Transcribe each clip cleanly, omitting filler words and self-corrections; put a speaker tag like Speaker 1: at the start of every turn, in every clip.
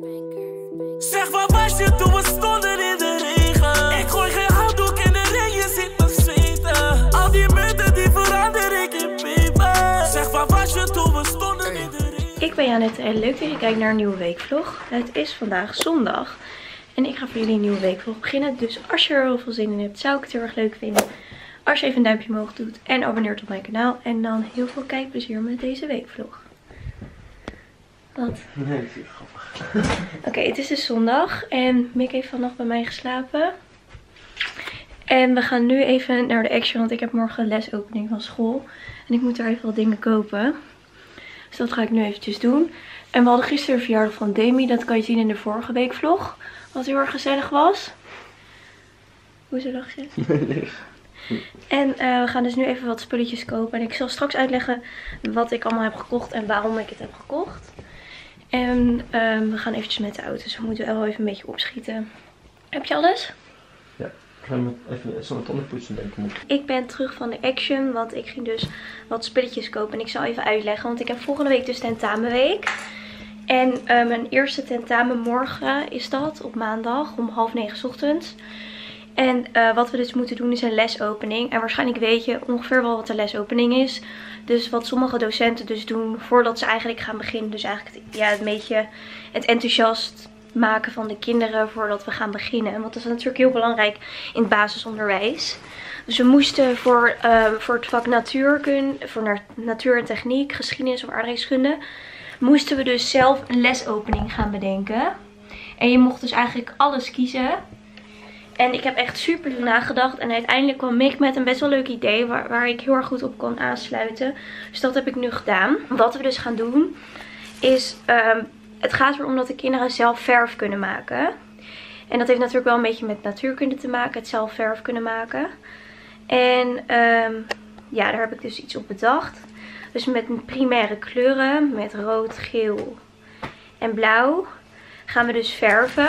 Speaker 1: Zeg wat was je toen we stonden in de regen? Ik gooi geen handdoek in de ring, je ziet me zweten. Al die munten die verander ik in peper. Zeg wat was je toen we stonden in de regen?
Speaker 2: Ik ben Janette en leuk dat je kijkt naar een nieuwe weekvlog. Het is vandaag zondag en ik ga voor jullie een nieuwe weekvlog beginnen. Dus als je er heel veel zin in hebt, zou ik het heel erg leuk vinden als je even een duimpje omhoog doet en abonneert op mijn kanaal. En dan heel veel kijkplezier met deze weekvlog. Wat?
Speaker 3: Nee, dat is grappig.
Speaker 2: Oké, het is dus zondag en Mick heeft vannacht bij mij geslapen. En we gaan nu even naar de Action, want ik heb morgen lesopening van school. En ik moet daar even wat dingen kopen. Dus dat ga ik nu eventjes doen. En we hadden gisteren de verjaardag van Demi. Dat kan je zien in de vorige weekvlog. Wat heel erg gezellig was. Hoezo lach je?
Speaker 3: Nee.
Speaker 2: En we gaan dus nu even wat spulletjes kopen. En ik zal straks uitleggen wat ik allemaal heb gekocht en waarom ik het heb gekocht. En we gaan eventjes met de auto. Dus we moeten wel even een beetje opschieten. Heb je alles?
Speaker 3: Ja, ik ga even zo'n tanden poetsen denken.
Speaker 2: Ik ben terug van de Action, want ik ging dus wat spulletjes kopen. En ik zal even uitleggen, want ik heb volgende week dus tentamenweek. En mijn eerste tentamen morgen is dat, op maandag om 8:30 ochtends. En wat we dus moeten doen is een lesopening. En waarschijnlijk weet je ongeveer wel wat de lesopening is. Dus wat sommige docenten dus doen voordat ze eigenlijk gaan beginnen. Dus eigenlijk een beetje het enthousiast maken van de kinderen voordat we gaan beginnen. Want dat is natuurlijk heel belangrijk in het basisonderwijs. Dus we moesten voor het vak voor natuur en techniek, geschiedenis of aardrijkskunde, moesten we dus zelf een lesopening gaan bedenken. En je mocht dus eigenlijk alles kiezen. En ik heb echt super nagedacht. En uiteindelijk kwam Mick met een best wel leuk idee waar ik heel erg goed op kon aansluiten. Dus dat heb ik nu gedaan. Wat we dus gaan doen is, het gaat erom dat de kinderen zelf verf kunnen maken. En dat heeft natuurlijk wel een beetje met natuurkunde te maken. Het zelf verf kunnen maken. En ja, daar heb ik dus iets op bedacht. Dus met primaire kleuren, met rood, geel en blauw, gaan we dus verven.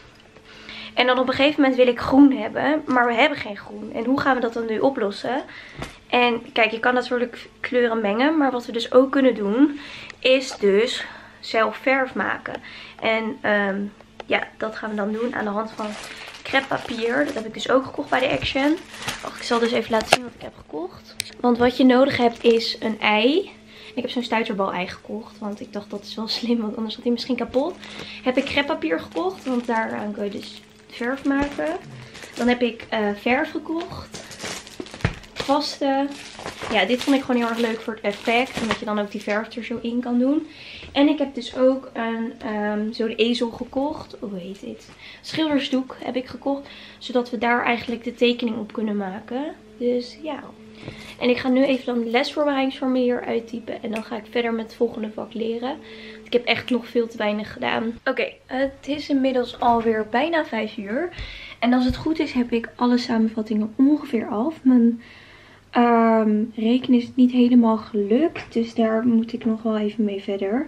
Speaker 2: En dan op een gegeven moment wil ik groen hebben, maar we hebben geen groen. En hoe gaan we dat dan nu oplossen? En kijk, je kan natuurlijk kleuren mengen, maar wat we dus ook kunnen doen, is dus zelf verf maken. En ja, dat gaan we dan doen aan de hand van crêpepapier. Dat heb ik dus ook gekocht bij de Action. Wacht, ik zal dus even laten zien wat ik heb gekocht. Want wat je nodig hebt is een ei. Ik heb zo'n stuiterbal ei gekocht, want ik dacht dat is wel slim, want anders had hij misschien kapot. Heb ik crêpepapier gekocht, want daar kun je dus verf maken. Dan heb ik verf gekocht. Vasten. Ja, dit vond ik gewoon heel erg leuk voor het effect. Omdat je dan ook die verf er zo in kan doen. En ik heb dus ook zo'n ezel gekocht. Hoe heet dit? Schildersdoek heb ik gekocht. Zodat we daar eigenlijk de tekening op kunnen maken. Dus ja. En ik ga nu even dan de lesvoorbereidingsformulier uittypen. En dan ga ik verder met het volgende vak leren. Ik heb echt nog veel te weinig gedaan. Oké, het is inmiddels alweer bijna 5 uur. En als het goed is heb ik alle samenvattingen ongeveer af. Mijn rekenen is niet helemaal gelukt. Dus daar moet ik nog wel even mee verder.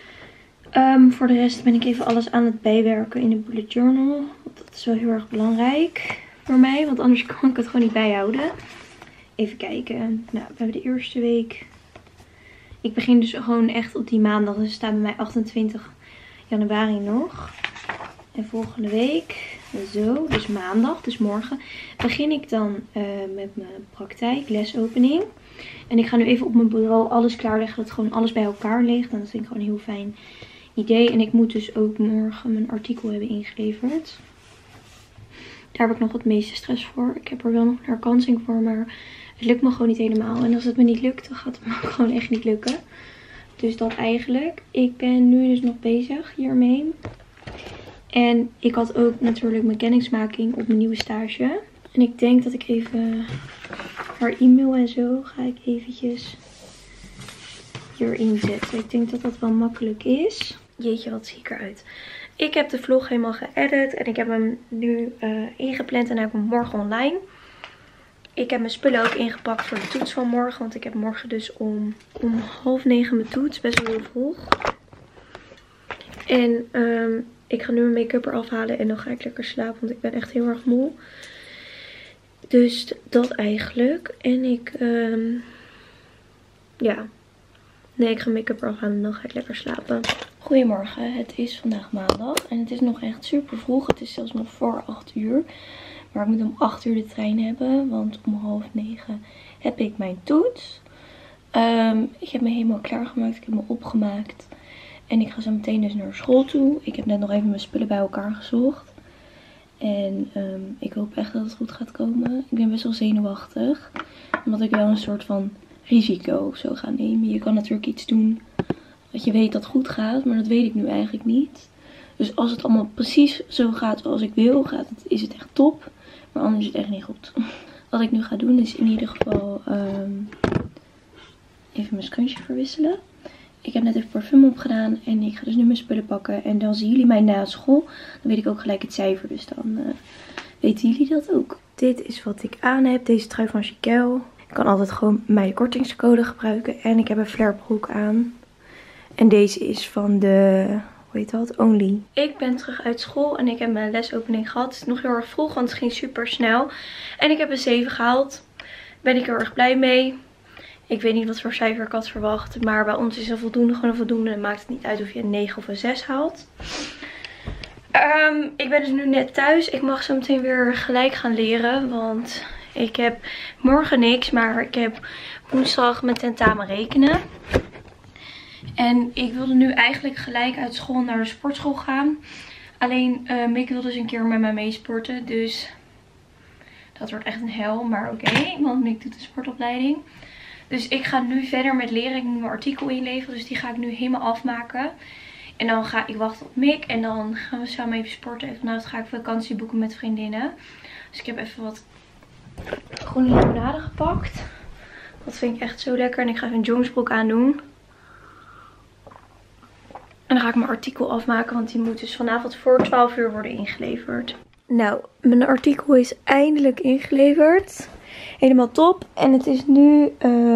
Speaker 2: Voor de rest ben ik even alles aan het bijwerken in de bullet journal. Dat is wel heel erg belangrijk voor mij. Want anders kan ik het gewoon niet bijhouden. Even kijken. Nou, we hebben de eerste week. Ik begin dus gewoon echt op die maandag. Dus er staat bij mij 28 januari nog. En volgende week, zo, dus maandag, dus morgen, begin ik dan met mijn praktijk, lesopening. En ik ga nu even op mijn bureau alles klaarleggen, dat gewoon alles bij elkaar ligt. En dat vind ik gewoon een heel fijn idee. En ik moet dus ook morgen mijn artikel hebben ingeleverd. Daar heb ik nog het meeste stress voor. Ik heb er wel nog een herkansing voor, maar het lukt me gewoon niet helemaal. En als het me niet lukt, dan gaat het me ook gewoon echt niet lukken. Dus dat eigenlijk. Ik ben nu dus nog bezig hiermee. En ik had ook natuurlijk mijn kennismaking op mijn nieuwe stage. En ik denk dat ik even haar e-mail en zo ga ik eventjes hierin zetten. Ik denk dat dat wel makkelijk is. Jeetje, wat zie ik eruit. Ik heb de vlog helemaal geëdit en ik heb hem nu ingepland en hij komt morgen online. Ik heb mijn spullen ook ingepakt voor de toets van morgen. Want ik heb morgen dus om 8:30 mijn toets. Best wel heel vroeg. En ik ga nu mijn make-up eraf halen en dan ga ik lekker slapen. Want ik ben echt heel erg moe. Dus dat eigenlijk. En ik, ja. Nee, ik ga make-up eraf halen en dan ga ik lekker slapen. Goedemorgen, het is vandaag maandag en het is nog echt super vroeg. Het is zelfs nog voor 8 uur. Maar ik moet om 8 uur de trein hebben, want om 8:30 heb ik mijn toets. Ik heb me helemaal klaargemaakt, ik heb me opgemaakt. En ik ga zo meteen dus naar school toe. Ik heb net nog even mijn spullen bij elkaar gezocht. En ik hoop echt dat het goed gaat komen. Ik ben best wel zenuwachtig. Omdat ik wel een soort van risico of zo ga nemen. Je kan natuurlijk iets doen dat je weet dat het goed gaat. Maar dat weet ik nu eigenlijk niet. Dus als het allemaal precies zo gaat zoals ik wil, is het echt top. Maar anders is het echt niet goed. Wat ik nu ga doen is in ieder geval even mijn scrunchie verwisselen. Ik heb net even parfum opgedaan en ik ga dus nu mijn spullen pakken. En dan zien jullie mij na school. Dan weet ik ook gelijk het cijfer. Dus dan weten jullie dat ook. Dit is wat ik aan heb. Deze trui van Chiquel. Ik kan altijd gewoon mijn kortingscode gebruiken. En ik heb een flarebroek aan. En deze is van de... Hoe heet dat? Only. Ik ben terug uit school en ik heb mijn lesopening gehad. Het is nog heel erg vroeg, want het ging super snel. En ik heb een 7 gehaald. Ben ik heel erg blij mee. Ik weet niet wat voor cijfer ik had verwacht. Maar bij ons is een voldoende gewoon een voldoende. Dan maakt het niet uit of je een 9 of een 6 haalt. Ik ben dus nu net thuis. Ik mag zo meteen weer gelijk gaan leren. Want ik heb morgen niks. Maar ik heb woensdag mijn tentamen rekenen. En ik wilde nu eigenlijk gelijk uit school naar de sportschool gaan. Alleen Mick wil dus een keer met mij meesporten. Dus dat wordt echt een hel. Maar oké, want Mick doet de sportopleiding. Dus ik ga nu verder met leren. Ik moet mijn artikel inleveren. Dus die ga ik nu helemaal afmaken. En dan ga ik wachten op Mick. En dan gaan we samen even sporten. En vanavond ga ik vakantie boeken met vriendinnen. Dus ik heb even wat groene limonade gepakt. Dat vind ik echt zo lekker. En ik ga even een joggingsbroek aandoen. En dan ga ik mijn artikel afmaken, want die moet dus vanavond voor 12 uur worden ingeleverd. Nou, mijn artikel is eindelijk ingeleverd. Helemaal top. En het is nu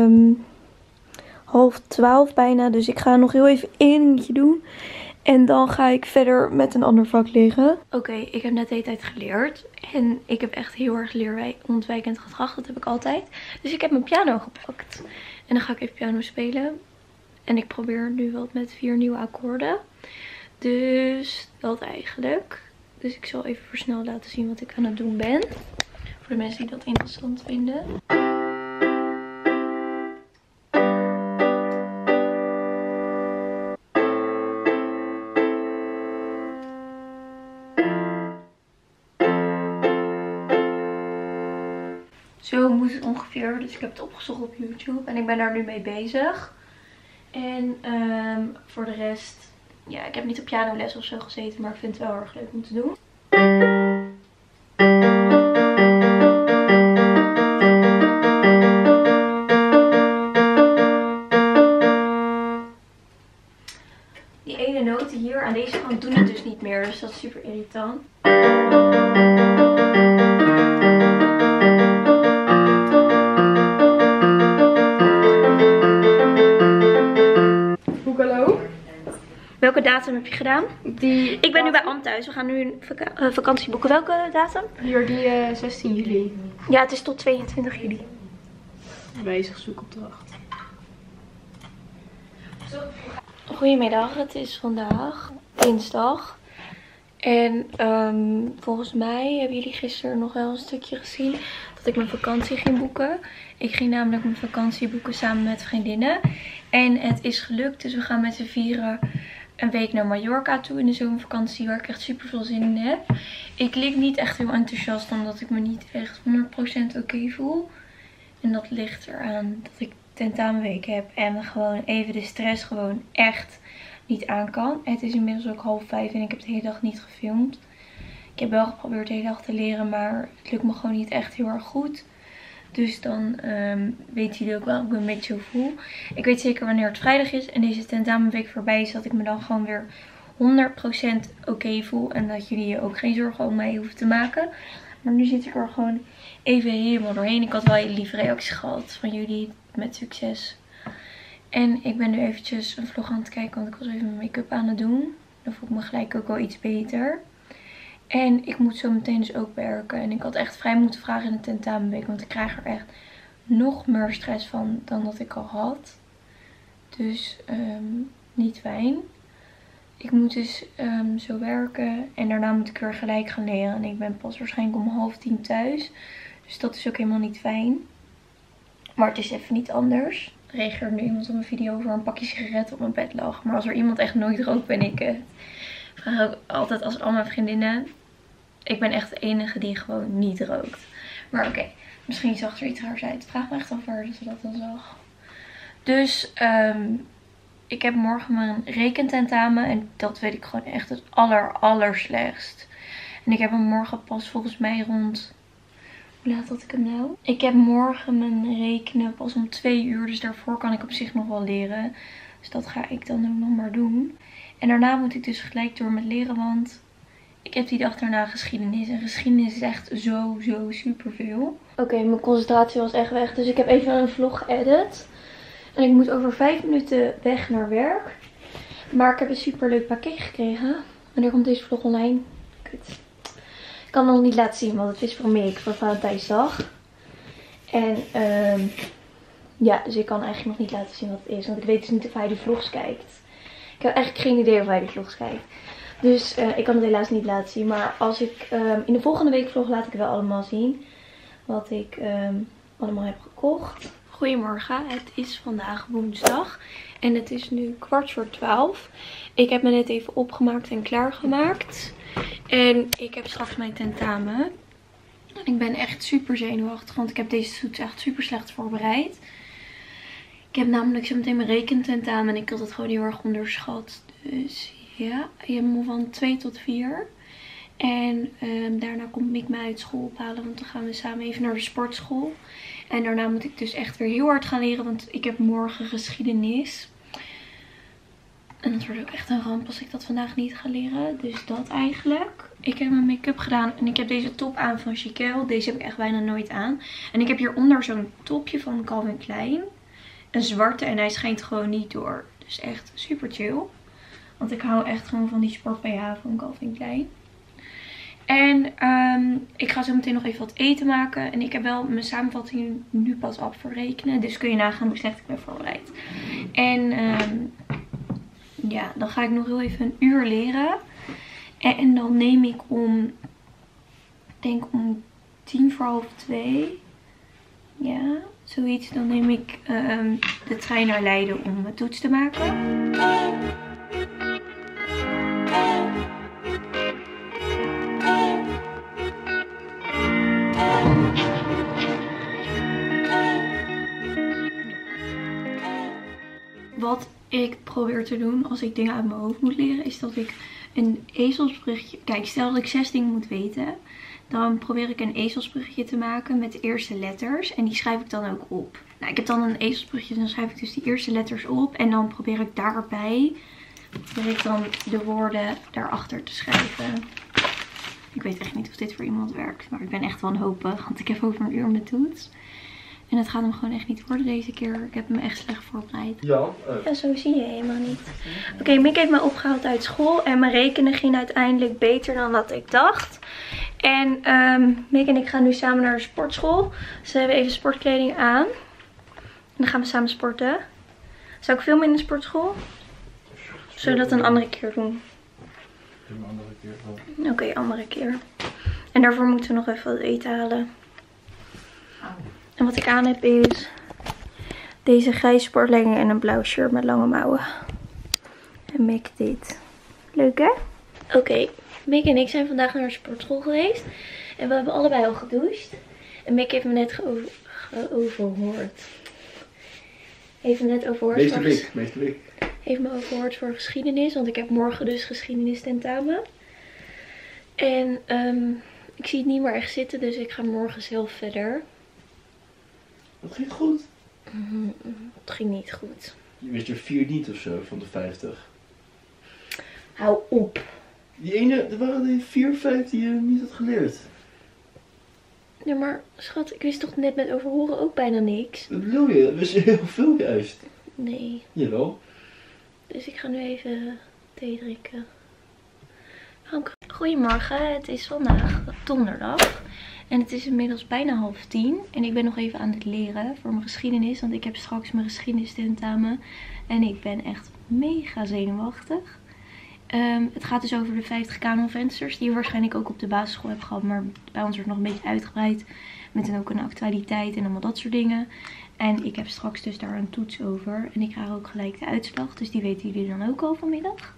Speaker 2: 11:30 bijna, dus ik ga nog heel even één dingetje doen. En dan ga ik verder met een ander vak leren. Oké, ik heb net de hele tijd geleerd. En ik heb echt heel erg leerontwijkend gedrag, dat heb ik altijd. Dus ik heb mijn piano gepakt. En dan ga ik even piano spelen. En ik probeer nu wel met 4 nieuwe akkoorden. Dus dat eigenlijk. Dus ik zal even versneld laten zien wat ik aan het doen ben. Voor de mensen die dat interessant vinden. Zo moet het ongeveer. Dus ik heb het opgezocht op YouTube. En ik ben daar nu mee bezig. En voor de rest, ja, ik heb niet op pianoles of zo gezeten, maar ik vind het wel erg leuk om te doen. Die ene noten hier aan deze kant doen het dus niet meer, dus dat is super irritant. Welke datum heb je gedaan? Ik ben nu bij Anne thuis. We gaan nu een vakantie boeken. Welke datum?
Speaker 4: Hier, die 16 juli.
Speaker 2: Ja, het is tot 22 juli.
Speaker 4: Bezig zoekopdracht.
Speaker 2: Goedemiddag, het is vandaag dinsdag. En volgens mij hebben jullie gisteren nog wel een stukje gezien dat ik mijn vakantie ging boeken. Ik ging namelijk mijn vakantie boeken samen met vriendinnen. En het is gelukt, dus we gaan met z'n vieren een week naar Mallorca toe in de zomervakantie, waar ik echt super veel zin in heb. Ik klink niet echt heel enthousiast, omdat ik me niet echt 100% oké voel. En dat ligt eraan dat ik tentamenweek heb en gewoon even de stress gewoon echt niet aan kan. Het is inmiddels ook 4:30 en ik heb de hele dag niet gefilmd. Ik heb wel geprobeerd de hele dag te leren, maar het lukt me gewoon niet echt heel erg goed. Dus dan weten jullie ook wel hoe ik me een beetje voel. Ik weet zeker wanneer het vrijdag is en deze tentamenweek voorbij is, dat ik me dan gewoon weer 100% oké voel. En dat jullie je ook geen zorgen om mij hoeven te maken. Maar nu zit ik er gewoon even helemaal doorheen. Ik had wel hele lieve reacties gehad van jullie met succes. En ik ben nu eventjes een vlog aan het kijken, want ik was even mijn make-up aan het doen. Dan voel ik me gelijk ook wel iets beter. En ik moet zo meteen dus ook werken. En ik had echt vrij moeten vragen in de tentamenweek. Want ik krijg er echt nog meer stress van dan dat ik al had. Dus niet fijn. ik moet dus zo werken. En daarna moet ik weer gelijk gaan leren. En ik ben pas waarschijnlijk om 9:30 thuis. Dus dat is ook helemaal niet fijn. Maar het is even niet anders. Er reageert nu iemand op een video over een pakje sigaretten op mijn bed lag. Maar als er iemand echt nooit rookt, ben ik het. Ik vraag ook altijd als al mijn vriendinnen. Ik ben echt de enige die gewoon niet rookt. Maar oké, misschien zag er iets raars uit. Vraag me echt af waar ze dat dan zag. Dus ik heb morgen mijn rekententamen. En dat weet ik gewoon echt het allerslechtst. En ik heb hem morgen pas volgens mij rond... Hoe laat had ik hem nou? Ik heb morgen mijn rekenen pas om 2 uur. Dus daarvoor kan ik op zich nog wel leren. Dus dat ga ik dan ook nog maar doen. En daarna moet ik dus gelijk door met leren. Want ik heb die dag daarna geschiedenis. En geschiedenis is echt zo superveel. Oké, mijn concentratie was echt weg. Dus ik heb even een vlog geëdit. En ik moet over 5 minuten weg naar werk. Maar ik heb een superleuk pakket gekregen. Wanneer komt deze vlog online? Kut. Ik kan het nog niet laten zien, want het is voor Mick voor Valentijnsdag. En ja, dus ik kan eigenlijk nog niet laten zien wat het is. Want ik weet dus niet of hij die vlogs kijkt. Ik heb eigenlijk geen idee of hij die vlogs kijkt. Dus ik kan het helaas niet laten zien. Maar als ik in de volgende week vlog laat ik wel allemaal zien. Wat ik allemaal heb gekocht. Goedemorgen, het is vandaag woensdag. En het is nu 11:15. Ik heb me net even opgemaakt en klaargemaakt. En ik heb straks mijn tentamen. En ik ben echt super zenuwachtig, want ik heb deze toets echt super slecht voorbereid. Ik heb namelijk zo meteen mijn rekententamen en ik had het gewoon heel erg onderschat. Dus ja, je hebt me van 2 tot 4. En daarna komt Mick mij uit school ophalen, want dan gaan we samen even naar de sportschool. En daarna moet ik dus echt weer heel hard gaan leren, want ik heb morgen geschiedenis. En dat wordt ook echt een ramp als ik dat vandaag niet ga leren. Dus dat eigenlijk. Ik heb mijn make-up gedaan en ik heb deze top aan van Chiquel. Deze heb ik echt bijna nooit aan. En ik heb hieronder zo'n topje van Calvin Klein. Een zwarte en hij schijnt gewoon niet door. Dus echt super chill. Want ik hou echt gewoon van die sport BH van Calvin Klein. En ik ga zo meteen nog even wat eten maken. En ik heb wel mijn samenvatting nu pas af voor rekenen. Dus kun je nagaan hoe slecht ik ben voorbereid. En ja, dan ga ik nog heel even een uur leren. En dan neem ik om, ik denk om 2:50. Ja, zoiets. Dan neem ik de trein naar Leiden om mijn toets te maken. Wat ik probeer te doen als ik dingen uit mijn hoofd moet leren, is dat ik een ezelsbruggetje... Kijk, stel dat ik 6 dingen moet weten. Dan probeer ik een ezelsbruggetje te maken met de eerste letters. En die schrijf ik dan ook op. Nou, ik heb dan een ezelsbruggetje, dan schrijf ik dus die eerste letters op. En dan probeer ik daarbij de woorden daarachter te schrijven. Ik weet echt niet of dit voor iemand werkt. Maar ik ben echt wanhopig, want ik heb over een uur mijn toets. En het gaat hem gewoon echt niet worden deze keer. Ik heb hem echt slecht voorbereid.
Speaker 3: Ja.
Speaker 2: Ja, zo zie je helemaal niet. Oké, Mick heeft me opgehaald uit school. En mijn rekenen ging uiteindelijk beter dan dat ik dacht. En Mick en ik gaan nu samen naar de sportschool. Dus we hebben even sportkleding aan. En dan gaan we samen sporten. Zou ik filmen in de sportschool? Of zullen we dat een andere keer doen?
Speaker 3: Een andere keer wel.
Speaker 2: Oké, andere keer. En daarvoor moeten we nog even wat eten halen. En wat ik aan heb is deze grijze sportlegging en een blauw shirt met lange mouwen. En Mick dit. Leuk hè? Oké, Mick en ik zijn vandaag naar de sportschool geweest. En we hebben allebei al gedoucht. En Mick heeft me net overhoord. Heeft me net overhoord.
Speaker 3: Meester Mick.
Speaker 2: Heeft me overhoord voor geschiedenis. Want ik heb morgen dus geschiedenis tentamen. En ik zie het niet meer echt zitten. Dus ik ga morgen zelf verder.
Speaker 3: Dat ging goed.
Speaker 2: Het ging niet goed.
Speaker 3: Je wist er 4 niet of zo van de 50.
Speaker 2: Hou op.
Speaker 3: Die ene, er waren er 4, 5 die je niet had geleerd.
Speaker 2: Ja, maar schat, ik wist toch net met overhoren ook bijna niks?
Speaker 3: Wat bedoel je? Dat wist je heel veel juist.
Speaker 2: Nee.
Speaker 3: Jawel.
Speaker 2: Dus ik ga nu even thee drinken. Goedemorgen, het is vandaag donderdag. En het is inmiddels bijna 9:30. En ik ben nog even aan het leren voor mijn geschiedenis. Want ik heb straks mijn geschiedenistentamen. En ik ben echt mega zenuwachtig. Het gaat dus over de 50 kanonvensters die je waarschijnlijk ook op de basisschool hebt gehad. Maar bij ons wordt nog een beetje uitgebreid. Met dan ook een actualiteit en allemaal dat soort dingen. En ik heb straks dus daar een toets over. En ik krijg ook gelijk de uitslag. Dus die weten jullie dan ook al vanmiddag.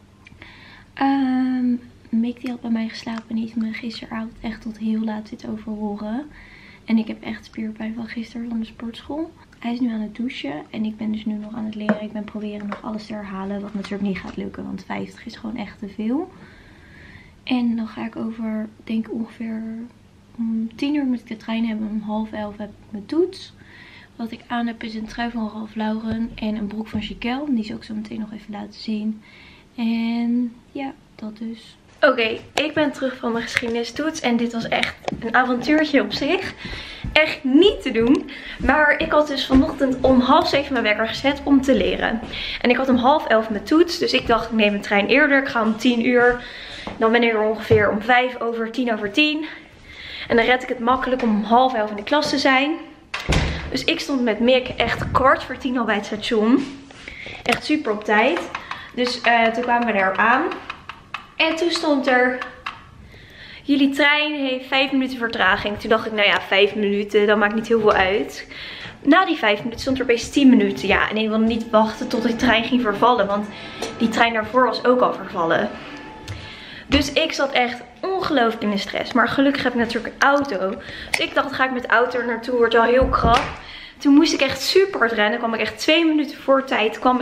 Speaker 2: Mick die had bij mij geslapen en die is me gisteravond echt tot heel laat zitten overhoren. En ik heb echt spierpijn van gisteren van de sportschool. Hij is nu aan het douchen en ik ben dus nu nog aan het leren. Ik ben proberen nog alles te herhalen, wat natuurlijk niet gaat lukken, want 50 is gewoon echt te veel. En dan ga ik over, denk ik ongeveer om 10 uur moet ik de trein hebben. Om 10:30 heb ik mijn toets. Wat ik aan heb is een trui van Ralph Lauren en een broek van Chiquel. Die zal ik zo meteen nog even laten zien. En ja, dat dus. Oké, ik ben terug van mijn geschiedenistoets en dit was echt een avontuurtje op zich. Echt niet te doen. Maar ik had dus vanochtend om 6:30 mijn wekker gezet om te leren. En ik had om 10:30 mijn toets. Dus ik dacht, ik neem de trein eerder. Ik ga om 10 uur. Dan ben ik er ongeveer om 10:05. En dan red ik het makkelijk om om 10:30 in de klas te zijn. Dus ik stond met Mick echt 10:15 al bij het station. Echt super op tijd. Dus toen kwamen we daar aan. En toen stond er, jullie trein heeft 5 minuten vertraging. Toen dacht ik, nou ja, 5 minuten, dat maakt niet heel veel uit. Na die 5 minuten stond er opeens 10 minuten. Ja, en ik wilde niet wachten tot die trein ging vervallen. Want die trein daarvoor was ook al vervallen. Dus ik zat echt ongelooflijk in de stress. Maar gelukkig heb ik natuurlijk een auto. Dus ik dacht, ga ik met de auto er naartoe, wordt wel heel krap. Toen moest ik echt super hard rennen. Kwam ik echt 2 minuten voor tijd. Kwam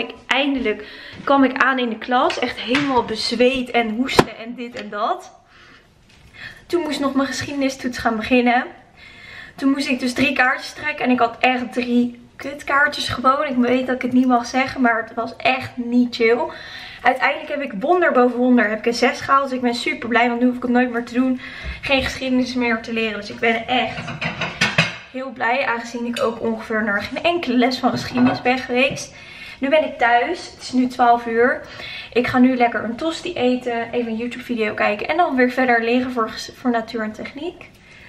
Speaker 2: ik aan in de klas. Echt helemaal bezweet en hoesten en dit en dat. Toen moest nog mijn geschiedenistoets gaan beginnen. Toen moest ik dus 3 kaartjes trekken. En ik had echt 3 kutkaartjes gewoon. Ik weet dat ik het niet mag zeggen. Maar het was echt niet chill. Uiteindelijk heb ik wonder boven wonder heb ik een 6 gehaald. Dus ik ben super blij. Want nu hoef ik het nooit meer te doen. Geen geschiedenis meer te leren. Dus ik ben echt heel blij, aangezien ik ook ongeveer naar geen enkele les van geschiedenis ben geweest. Nu ben ik thuis. Het is nu 12 uur. Ik ga nu lekker een tosti eten. Even een YouTube video kijken. En dan weer verder leren voor natuur en techniek.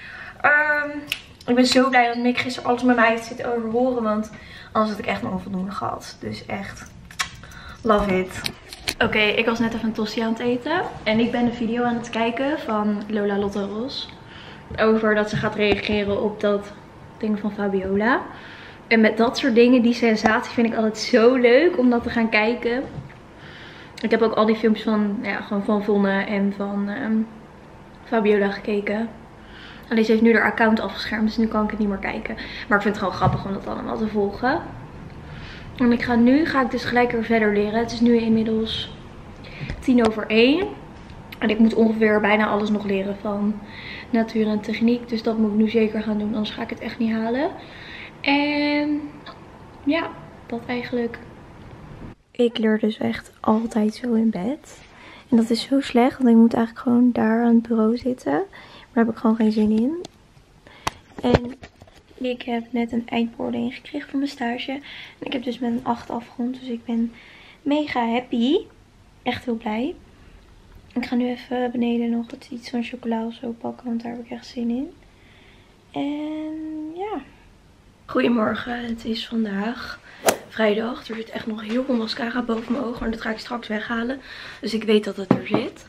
Speaker 2: Ik ben zo blij dat Mick gisteren alles met mij heeft zitten overhoren. Want anders had ik echt nog onvoldoende gehad. Dus echt, love it. Oké, ik was net even een tosti aan het eten. En ik ben een video aan het kijken van Lola Lotte Ros. Over dat ze gaat reageren op dat ding van Fabiola. En met dat soort dingen, die sensatie vind ik altijd zo leuk om dat te gaan kijken. Ik heb ook al die filmpjes van, ja, gewoon van Vonne en van Fabiola gekeken. Alleen ze heeft nu haar account afgeschermd, dus nu kan ik het niet meer kijken. Maar ik vind het gewoon grappig om dat allemaal te volgen. En nu ga ik dus gelijk weer verder leren. Het is nu inmiddels 1:10. En ik moet ongeveer bijna alles nog leren van natuur en techniek. Dus dat moet ik nu zeker gaan doen, anders ga ik het echt niet halen. En ja, dat eigenlijk. Ik leer dus echt altijd zo in bed. En dat is zo slecht, want ik moet eigenlijk gewoon daar aan het bureau zitten. Maar daar heb ik gewoon geen zin in. En ik heb net een eindbeoordeling gekregen voor mijn stage. En ik heb dus met een 8 afgerond, dus ik ben mega happy. Echt heel blij. Ik ga nu even beneden nog iets van chocola of zo pakken, want daar heb ik echt zin in. En ja. Goedemorgen, het is vandaag vrijdag. Er zit echt nog heel veel mascara boven mijn ogen, maar dat ga ik straks weghalen. Dus ik weet dat het er zit.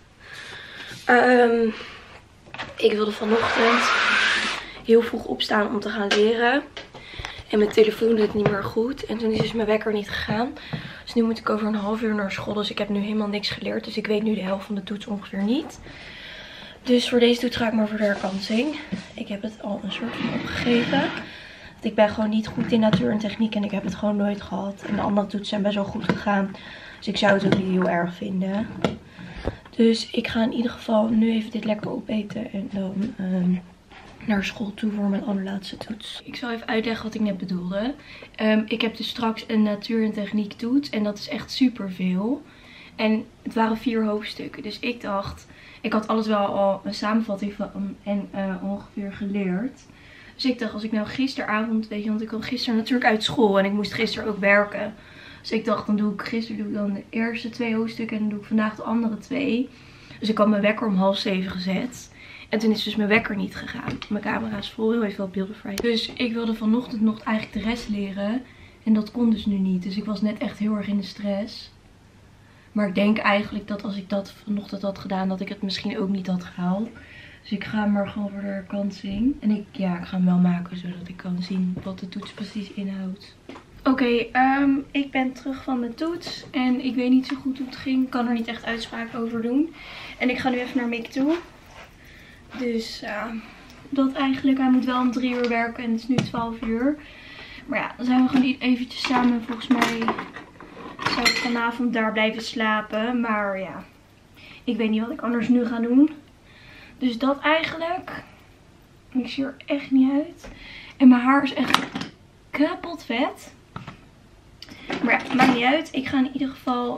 Speaker 2: Ik wilde vanochtend heel vroeg opstaan om te gaan leren. En mijn telefoon deed niet meer goed. En toen is dus mijn wekker niet gegaan. Dus nu moet ik over een half uur naar school. Dus ik heb nu helemaal niks geleerd. Dus ik weet nu de helft van de toets ongeveer niet. Dus voor deze toets ga ik maar voor de herkansing. Ik heb het al een soort van opgegeven. Want ik ben gewoon niet goed in natuur en techniek. En ik heb het gewoon nooit gehad. En de andere toetsen zijn best wel goed gegaan. Dus ik zou het ook niet heel erg vinden. Dus ik ga in ieder geval nu even dit lekker opeten. En dan naar school toe voor mijn allerlaatste toets. Ik zal even uitleggen wat ik net bedoelde. Ik heb dus straks een natuur en techniek toets. En dat is echt super veel. En het waren 4 hoofdstukken. Dus ik dacht, ik had alles wel al een samenvatting van en ongeveer geleerd. Dus ik dacht, als ik nou gisteravond, weet je, want ik kwam gisteren natuurlijk uit school. En ik moest gisteren ook werken. Dus ik dacht, dan doe ik dan de eerste 2 hoofdstukken. En dan doe ik vandaag de andere 2. Dus ik had mijn wekker om 6:30 gezet. En toen is dus mijn wekker niet gegaan. Mijn camera is vol, heel even wat beelden vrij. Dus ik wilde vanochtend nog eigenlijk de rest leren. En dat kon dus nu niet. Dus ik was net echt heel erg in de stress. Maar ik denk eigenlijk dat als ik dat vanochtend had gedaan, dat ik het misschien ook niet had gehaald. Dus ik ga hem maar gewoon voor de herkansing. En ik ga hem wel maken, zodat ik kan zien wat de toets precies inhoudt. Oké, ik ben terug van mijn toets. En ik weet niet zo goed hoe het ging. Ik kan er niet echt uitspraak over doen. En ik ga nu even naar Mick toe. Dus dat eigenlijk. Hij moet wel om 3 uur werken en het is nu 12 uur. Maar ja, dan zijn we gewoon eventjes samen. Volgens mij zou ik vanavond daar blijven slapen. Maar ja, ik weet niet wat ik anders nu ga doen. Dus dat eigenlijk. Ik zie er echt niet uit. En mijn haar is echt kapot vet. Maar ja, maakt niet uit. Ik ga in ieder geval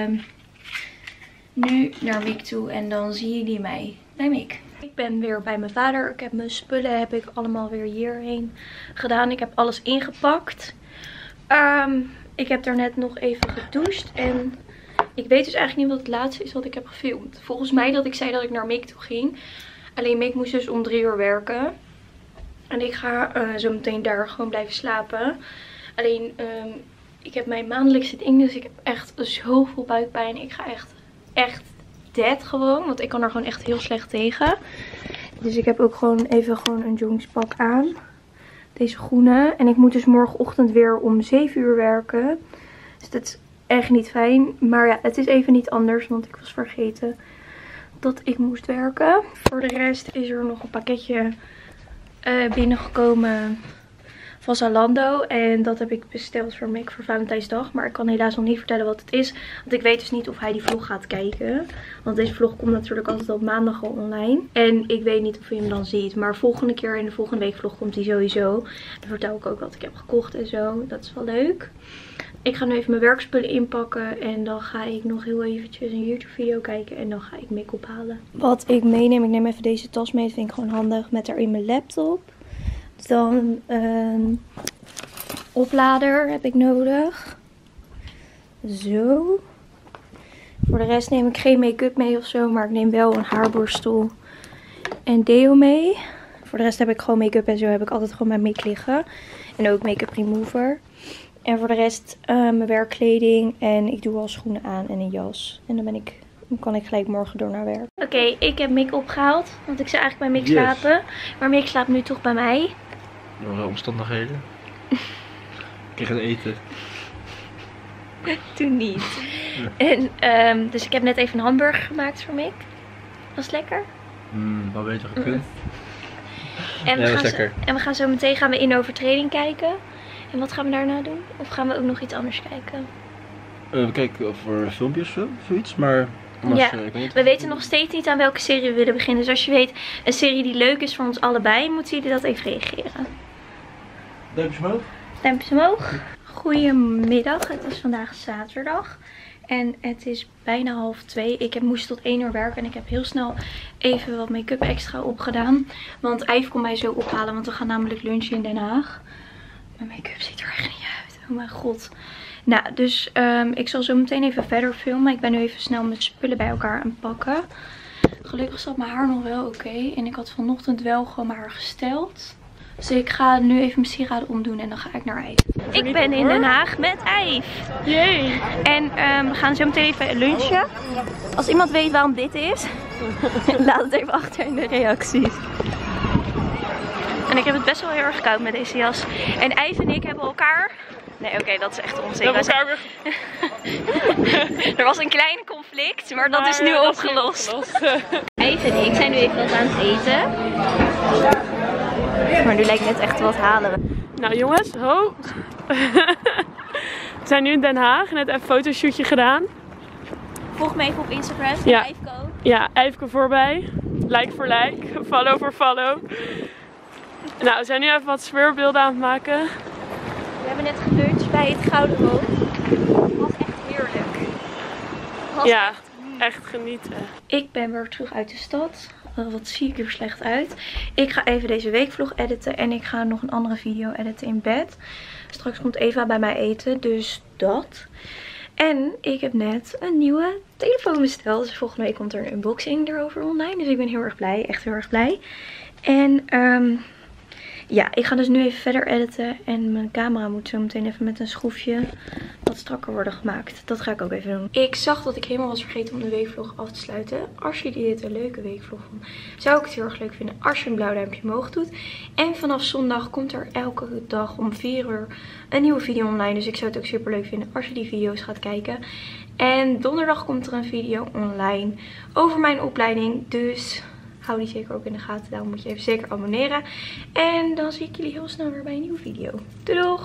Speaker 2: nu naar Mick toe. En dan zien jullie mij bij Mick. Ik ben weer bij mijn vader. Ik heb mijn spullen allemaal weer hierheen gedaan. Ik heb alles ingepakt. Ik heb daarnet nog even gedoucht. En ik weet dus eigenlijk niet wat het laatste is wat ik heb gefilmd. Volgens mij dat ik zei dat ik naar Mick toe ging. Alleen Mick moest dus om 3 uur werken. En ik ga zo meteen daar gewoon blijven slapen. Alleen ik heb mijn maandelijkse ding. Dus ik heb echt zoveel buikpijn. Ik ga echt dead gewoon. Want ik kan er gewoon echt heel slecht tegen. Dus ik heb ook gewoon even een joggingspak aan. Deze groene. En ik moet dus morgenochtend weer om 7 uur werken. Dus dat is echt niet fijn. Maar ja, het is even niet anders. Want ik was vergeten dat ik moest werken. Voor de rest is er nog een pakketje binnengekomen van Zalando. En dat heb ik besteld voor Mick voor Valentijnsdag. Maar ik kan helaas nog niet vertellen wat het is. Want ik weet dus niet of hij die vlog gaat kijken. Want deze vlog komt natuurlijk altijd op maandag al online. En ik weet niet of hij hem dan ziet. Maar volgende keer in de volgende week vlog komt hij sowieso. Dan vertel ik ook wat ik heb gekocht en zo. Dat is wel leuk. Ik ga nu even mijn werkspullen inpakken. En dan ga ik nog heel eventjes een YouTube video kijken. En dan ga ik Mick ophalen. Wat ik meeneem. Ik neem even deze tas mee. Dat vind ik gewoon handig. Met erin mijn laptop. Dan een oplader heb ik nodig. Zo. Voor de rest neem ik geen make-up mee of zo. Maar ik neem wel een haarborstel en deo mee. Voor de rest heb ik gewoon make-up en zo. Heb ik altijd gewoon mijn Mick liggen. En ook make-up remover. En voor de rest mijn werkkleding. En ik doe al schoenen aan en een jas. En dan kan ik gelijk morgen door naar werk. Oké, ik heb Mick opgehaald. Want ik zou eigenlijk bij Mick slapen. Maar Mick slaapt nu toch bij mij.
Speaker 3: Door omstandigheden. Ik kreeg het eten.
Speaker 2: Toen niet. En, dus ik heb net even een hamburger gemaakt voor Mick. Was het lekker?
Speaker 3: Wat beter gekund.
Speaker 2: En we gaan zo meteen in overtreding kijken. En wat gaan we daarna doen? Of gaan we ook nog iets anders kijken?
Speaker 3: We kijken voor filmpjes of zoiets, maar
Speaker 2: ja, we weten nog steeds niet aan welke serie we willen beginnen. Dus als je weet een serie die leuk is voor ons allebei, moeten jullie dat even reageren.
Speaker 3: Duimpjes omhoog.
Speaker 2: Duimpjes omhoog. Goedemiddag, het is vandaag zaterdag. En het is bijna 1:30. Ik moest tot 1 uur werken en ik heb heel snel even wat make-up extra opgedaan. Want Ijf kon mij zo ophalen, want we gaan namelijk lunchen in Den Haag. Mijn make-up ziet er echt niet uit. Oh mijn god. Nou, dus ik zal zo meteen even verder filmen. Ik ben nu even snel mijn spullen bij elkaar aan het pakken. Gelukkig zat mijn haar nog wel oké. En ik had vanochtend wel gewoon mijn haar gesteld. Dus ik ga nu even mijn sieraden omdoen en dan ga ik naar Ijf. Ik ben in Den Haag met Ijf.
Speaker 4: Jee.
Speaker 2: En we gaan zo meteen even lunchen. Als iemand weet waarom dit is, laat het even achter in de reacties. En ik heb het best wel heel erg koud met deze jas. En Ijf en ik hebben elkaar... Nee, oké, dat is echt onzin. Er was een klein conflict, maar dat is nu opgelost. Ijf en ik zijn nu even wat aan het eten. Maar nu lijkt net echt wat halen we.
Speaker 4: Nou jongens, ho. We zijn nu in Den Haag. Net even een fotoshootje gedaan.
Speaker 2: Volg me even op Instagram.
Speaker 4: Ja.
Speaker 2: Ijfco.
Speaker 4: Ja, Ijfco voorbij. Like voor like. Follow voor follow. Nou, we zijn nu even wat sfeerbeelden aan het maken.
Speaker 2: We hebben net geluncht bij het Gouden Rood. Het was echt heerlijk.
Speaker 4: Ja, echt genieten.
Speaker 2: Ik ben weer terug uit de stad. Wat zie ik er slecht uit. Ik ga even deze weekvlog editen. En ik ga nog een andere video editen in bed. Straks komt Eva bij mij eten. Dus dat. En ik heb net een nieuwe telefoon besteld. Dus volgende week komt er een unboxing erover online. Dus ik ben heel erg blij. Echt heel erg blij. En ja, ik ga dus nu even verder editen. En mijn camera moet zo meteen even met een schroefje wat strakker worden gemaakt. Dat ga ik ook even doen. Ik zag dat ik helemaal was vergeten om de weekvlog af te sluiten. Als jullie dit een leuke weekvlog vonden, zou ik het heel erg leuk vinden als je een blauw duimpje omhoog doet. En vanaf zondag komt er elke dag om 4 uur een nieuwe video online. Dus ik zou het ook super leuk vinden als je die video's gaat kijken. En donderdag komt er een video online over mijn opleiding. Dus hou die zeker ook in de gaten. Daarom moet je even zeker abonneren. En dan zie ik jullie heel snel weer bij een nieuwe video. Doei doeg!